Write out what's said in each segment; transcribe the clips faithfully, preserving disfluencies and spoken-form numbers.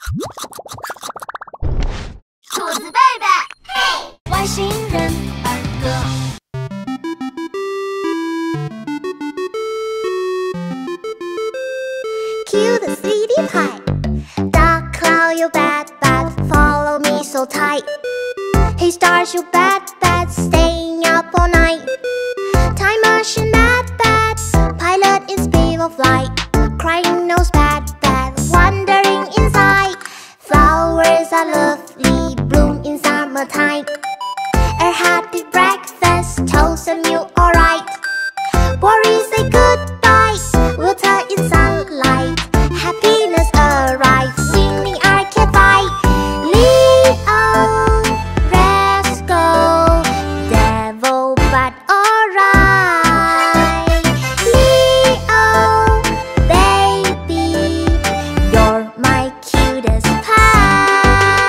兔子贝贝，嘿，外星人儿歌。Cue the sweetie pie. Dark cloud, you bad, bad, follow me so tight. Hey stars, you bad, bad, staying up all night. Time machine, bad, bad, pilot in speed of light. Crying nose, bad, bad, wandering inside. Flowers are lovely, bloom in summertime. A hearty breakfast, toast and milk, alright. Worries say goodbye, water in sunlight. Happiness arrives, winning arcade fight. Leo, let's go, devil but alright. Leo, baby, you're my cutest pie.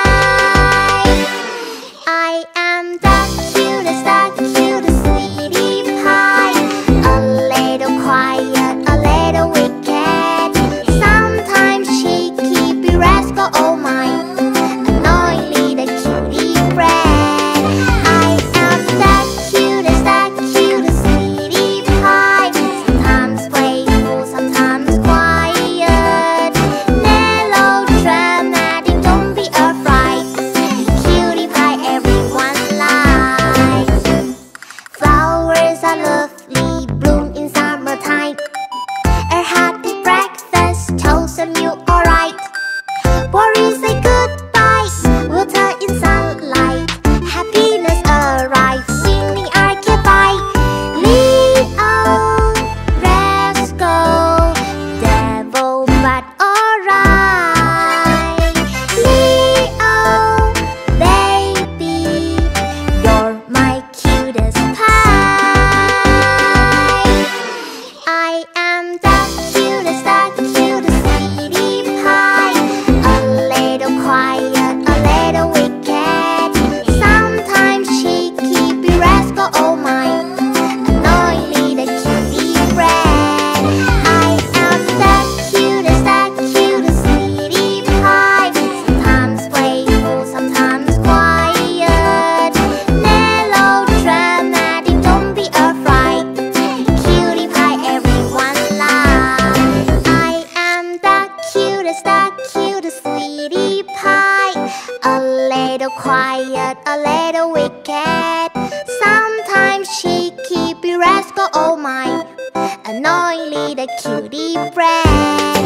I am the cutest, the cutest sweetie pie. A little quiet, a little wicked. Sometimes cheeky, rascal, oh my. Annoyingly the cutie friend. I am the cutest, the cutest sweetie pie. Sometimes playful, sometimes quiet. Melodramatic, don't be afraid. Cutie pie everyone likes. Flowers are lovely, bloom in summertime. A hearty breakfast, toast and milk, alright. Worries say goodbye, water in sunlight. Happiness arrives, winning arcade fight. Leo, let's go, devil but alright. Leo, baby, you're my cutest pie. I am the cutest, the cutest sweetie pie. A little quiet, a little wicked. Sometimes cheeky, be rascal, oh my. Annoyingly the cutie friend. I am the cutest, the cutest sweetie pie. Sometimes playful, sometimes quiet. Melodramatic, don't be afraid. Cutie pie everyone likes. I am the cutest, the cutest sweetie pie. A little quiet, a little wicked. Sometimes cheeky, be rascal, oh my. Annoyingly the cutie friend.